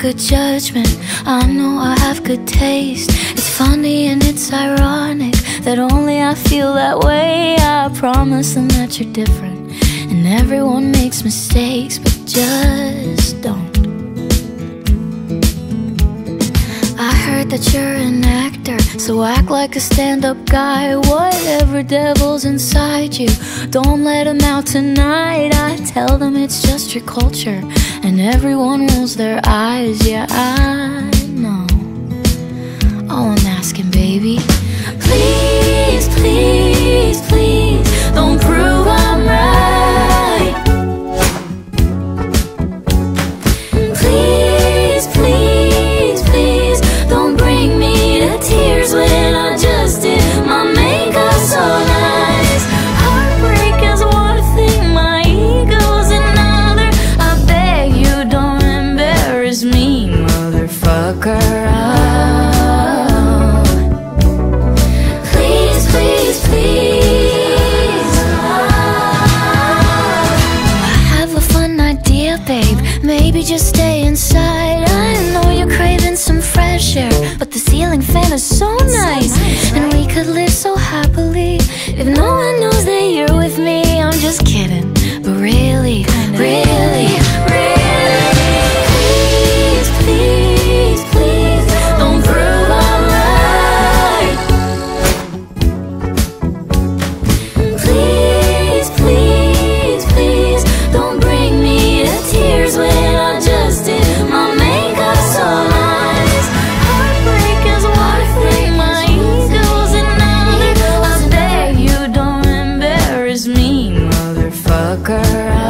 good judgment, I know I have good taste. It's funny and it's ironic that only I feel that way. I promise them that you're different, and everyone makes mistakes, but just don't. I heard that you're an actor, so act like a stand-up guy. Whatever devil's inside you, don't let him out tonight. I tell them it's just your culture, and everyone rolls their eyes. Yeah, I know. All I'm asking, baby, please, please, please, don't prove I'm right. Please, please, please, don't bring me to tears when I just did my makeup so nice. Heartbreak is one thing, my ego's another. I beg you don't embarrass me, motherfucker. Please, please, please. I have a fun idea, babe. Maybe just stay inside. I know you're craving some fresh air, but the ceiling fan is so nice, and we could live so happily if no one knows that you're with me. I'm just kidding, but really, really, really, please, please, please, don't prove I'm right. Please, please, please, don't bring me to tears when I just did my makeup so nice. Heartbreak is one thing, my ego's another. I beg you don't embarrass me, motherfucker.